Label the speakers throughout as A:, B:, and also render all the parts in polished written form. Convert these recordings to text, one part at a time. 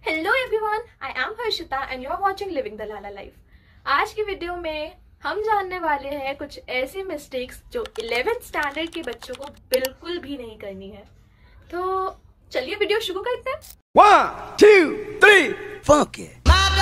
A: Hello everyone, I am Harshita and you are watching living the lala life. आज की video में हम जानने वाले हैं कुछ ऐसी मिस्टेक्स जो 11th स्टैंडर्ड के बच्चों को बिल्कुल भी नहीं करनी है। तो चलिए वीडियो शुरू करते हैं।
B: 1, 2, 3, funk it.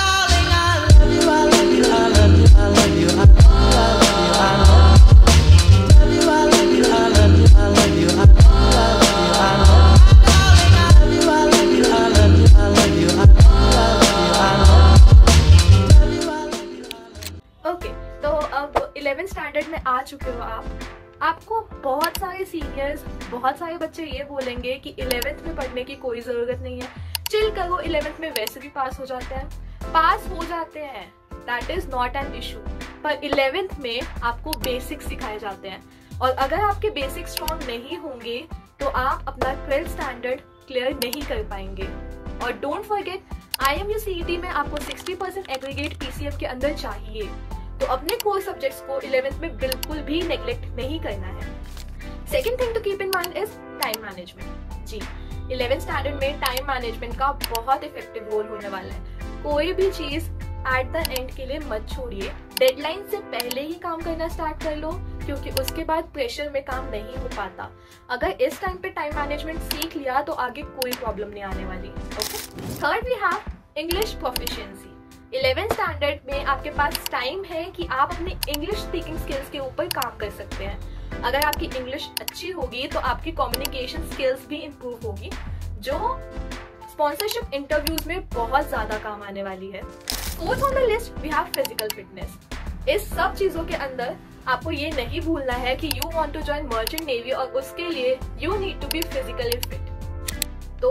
A: ओके, तो अब 11th स्टैंडर्ड में आ चुके हो आपको बहुत सारे सीनियर्स, बहुत सारे बच्चे ये बोलेंगे कि 11th में पढ़ने की कोई ज़रूरत नहीं है, चिल करो, 11th में वैसे भी पास हो जाते हैं। पास हो जाते हैं, that is not an issue, पर 11th में आपको बेसिक्स सिखाए जाते हैं और अगर आपके बेसिक्स स्ट्रॉन्ग नहीं होंगे तो आप अपना 12th स्टैंडर्ड क्लियर नहीं कर पाएंगे। और डोंट फॉरगेट, IMU CET में आपको 60% एग्रीगेट PCF के अंदर चाहिए, तो अपने कोर सब्जेक्ट्स को 11th में बिल्कुल भी नेग्लेक्ट नहीं करना है। Second thing to keep in mind is time management. जी, 11th स्टैंडर्ड में टाइम मैनेजमेंट का बहुत इफेक्टिव रोल होने वाला है। कोई भी चीज एट द एंड के लिए मत छोड़िए, डेडलाइन से पहले ही काम करना स्टार्ट कर लो, क्योंकि उसके बाद प्रेशर में काम नहीं हो पाता। अगर इस टाइम पे टाइम मैनेजमेंट सीख लिया तो आगे कोई प्रॉब्लम नहीं आने वाली। Okay, third we have English proficiency. 11th standard में आपके पास टाइम है कि आप अपने इंग्लिश स्पीकिंग स्किल्स के ऊपर काम कर सकते हैं। अगर आपकी इंग्लिश अच्छी होगी तो आपकी कम्युनिकेशन स्किल्स भी इम्प्रूव होगी, जो स्पॉन्सरशिप इंटरव्यूज में बहुत ज्यादा काम आने वाली है। Fourth on the list we have physical fitness. इस सब चीजों के अंदर आपको ये नहीं भूलना है कि you want to join merchant navy और उसके लिए you need to be physically fit. तो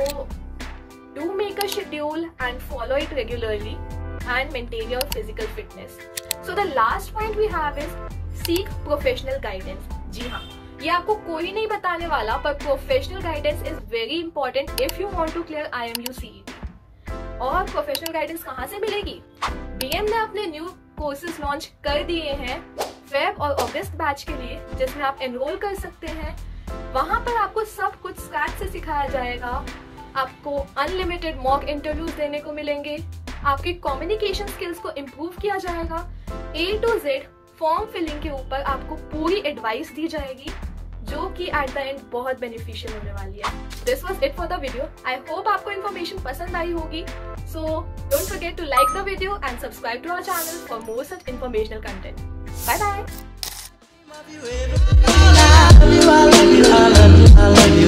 A: do make a schedule and follow it regularly and maintain your physical fitness. So the last point we have is seek professional guidance. जी हाँ, ये आपको कोई नहीं बताने वाला, पर professional guidance is very important if you want to clear IMU CET. और professional guidance कहाँ से मिलेगी? BM ने अपने न्यू कोर्सेज लॉन्च कर दिए हैं फेब और अगस्त बैच के लिए, जिसमें आप एनरोल कर सकते हैं। वहाँ पर आपको सब कुछ स्क्रैच से सिखाया जाएगा, आपको अनलिमिटेड मॉक इंटरव्यूज देने को मिलेंगे, आपकी कम्युनिकेशन स्किल्स को इम्प्रूव किया जाएगा, A to Z form filling के ऊपर आपको पूरी एडवाइस दी जाएगी, जो कि एट द एंड बहुत बेनिफिशियल होने वाली है। This was it for the video. I hope आपको इन्फॉर्मेशन पसंद आई होगी। So don't forget to like the video and subscribe to our channel for more such informational content. Bye bye.